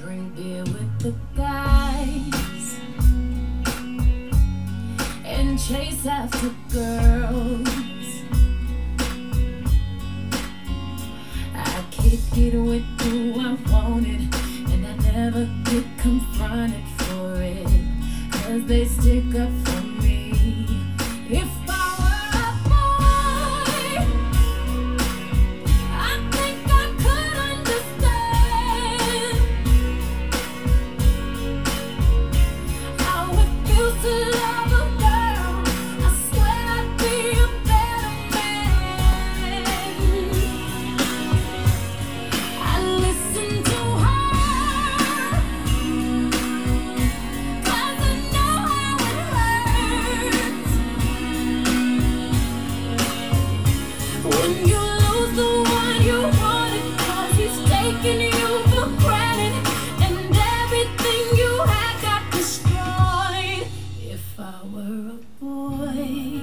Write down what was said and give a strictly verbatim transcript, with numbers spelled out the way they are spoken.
drink beer with the guys and chase after girls. I kick it with who I wanted, and I never get confronted for it, 'cause they stick up for me. If I were a boy, I think I could understand how it feels to love a girl. I swear I'd be a better man. I listen to her, 'cause I know how it hurts when you lose the one you wanted, 'cause he's taking you for granted and everything you had got destroyed. If I were a boy,